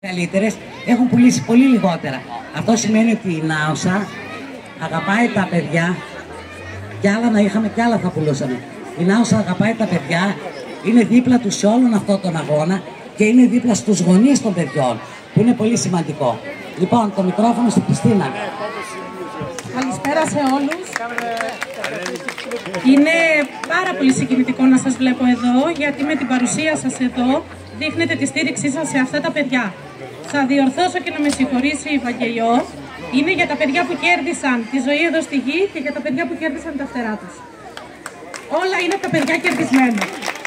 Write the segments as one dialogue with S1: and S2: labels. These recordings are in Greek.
S1: Καλύτερες έχουν πουλήσει πολύ λιγότερα. Αυτό σημαίνει ότι η Νάουσα αγαπάει τα παιδιά, κι άλλα να είχαμε κι άλλα θα πουλούσαμε. Η Νάουσα αγαπάει τα παιδιά, είναι δίπλα τους σε όλον αυτόν τον αγώνα και είναι δίπλα στους γονείς των παιδιών, που είναι πολύ σημαντικό. Λοιπόν, το μικρόφωνο στην Χριστίνα.
S2: Καλησπέρα σε όλους. Είναι πάρα πολύ συγκινητικό να σας βλέπω εδώ, γιατί με την παρουσία σας εδώ δείχνετε τη στήριξή σας σε αυτά τα παιδιά. Θα διορθώσω και να με συγχωρήσει η Βαγγελιό. Είναι για τα παιδιά που κέρδισαν τη ζωή εδώ στη γη και για τα παιδιά που κέρδισαν τα φτερά τους. Όλα είναι τα παιδιά κερδισμένα.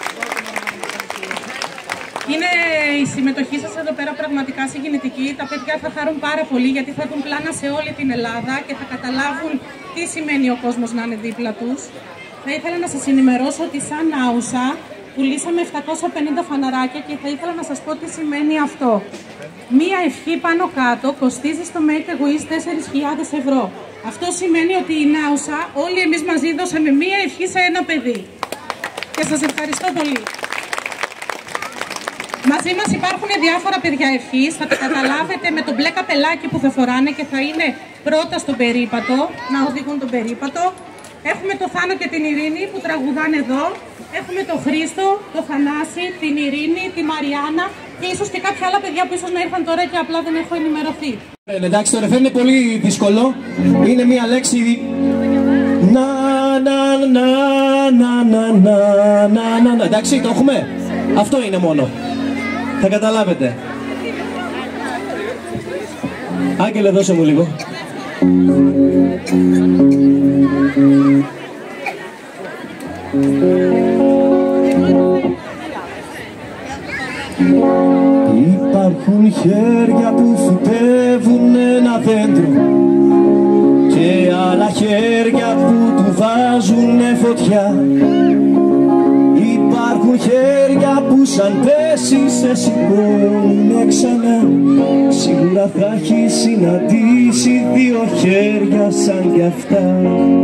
S2: Είναι η συμμετοχή σας εδώ πέρα πραγματικά συγκινητική. Τα παιδιά θα χαρούν πάρα πολύ, γιατί θα δουν πλάνα σε όλη την Ελλάδα και θα καταλάβουν τι σημαίνει ο κόσμος να είναι δίπλα τους. Θα ήθελα να σας ενημερώσω ότι σαν Νάουσα πουλήσαμε 750 φαναράκια και θα ήθελα να σας πω τι σημαίνει αυτό. Μία ευχή πάνω κάτω κοστίζει στο Make a Wish 4.000 ευρώ. Αυτό σημαίνει ότι η Νάουσα, όλοι εμείς μαζί δώσαμε μία ευχή σε ένα παιδί. Και σας ευχαριστώ πολύ. Μαζί μας υπάρχουν διάφορα παιδιά ευχής, θα τα καταλάβετε με το μπλε καπελάκι που θα φοράνε και θα είναι πρώτα στον περίπατο, να οδηγούν τον περίπατο. Έχουμε το Θάνο και την Ειρήνη που τραγουδάνε εδώ. Έχουμε τον Χρήστο, τον Θανάση, την Ειρήνη, τη Μαριάννα και ίσως και κάποια άλλα παιδιά που ίσως να ήρθαν τώρα και απλά δεν έχω ενημερωθεί.
S3: Εντάξει, το ρεφρέν είναι πολύ δύσκολο. Είναι μια λέξη... Να, να, να, να, να, να, να, να. Εντάξει, το έχουμε. Αυτό είναι μόνο. Θα καταλάβετε. Άγγελε, δώσε μου λίγο. Υπάρχουν χέρια που φυτεύουν ένα δέντρο και άλλα χέρια που του βάζουν φωτιά. Υπάρχουν χέρια που σαν πέσει σε σηκώνουνε ξανά. Σίγουρα θα έχει συναντήσει δύο χέρια σαν κι αυτά.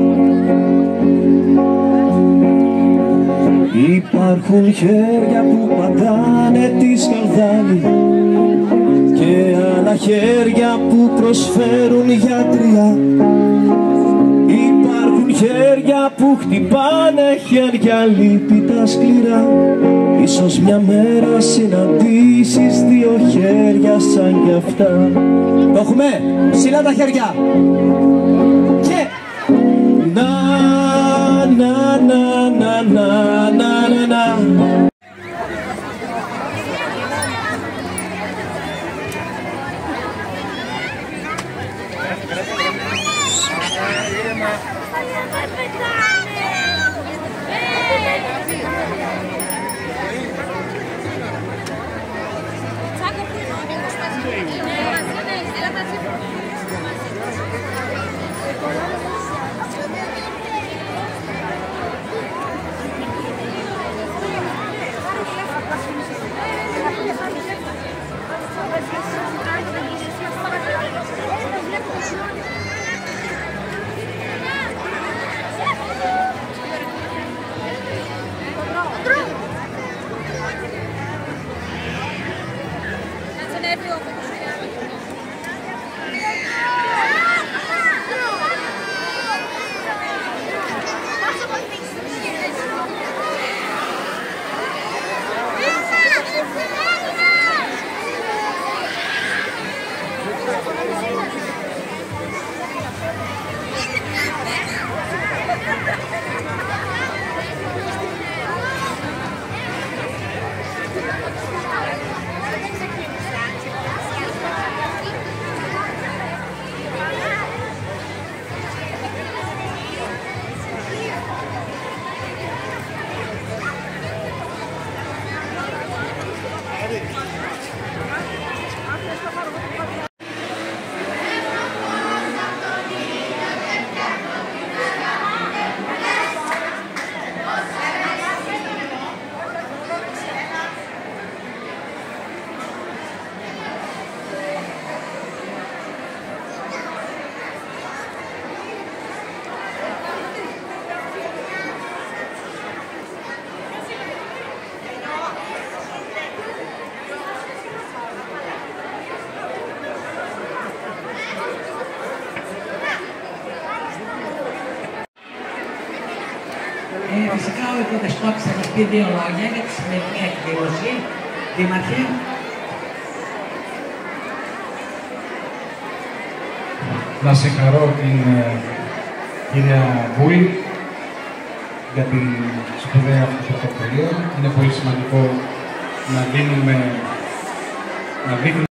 S3: Υπάρχουν χέρια που πατάνε τη σκαλδάλη και άλλα χέρια που προσφέρουν γιατριά. Υπάρχουν χέρια που χτυπάνε χέρια λύπητα σκληρά. Ίσως μια μέρα συναντήσεις δύο χέρια σαν κι αυτά. Το έχουμε, ψηλά τα χέρια. Και να, να, να, να, να, να, να.
S1: Φυσικά ο Οικοδεσπότης θα μας πει 2 λόγια για τη σημερινή εκδήλωση. Δήμαρχε.
S4: Να συγχαρώ την κυρία Βούλη για την σπουδαία αυτή πρωτοβουλία. Είναι πολύ σημαντικό να δίνουμε